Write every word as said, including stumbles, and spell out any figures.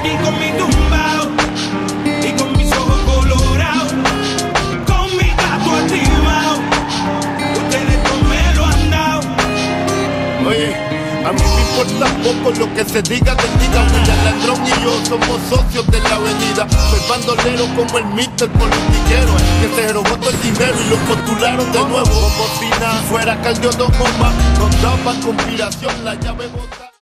seguir con mi tumbao y con mis ojos colorados, con mi gato activado. Ustedes no me lo han dado. Oye, a mí me importa poco lo que se diga, que diga. William Landrón y yo somos socios de la avenida. Soy bandolero como el mister politiquero, que se robó todo el dinero y lo postularon de nuevo. Como si nada fuera Caldio dos Goma, nos daba conspiración la llave bota.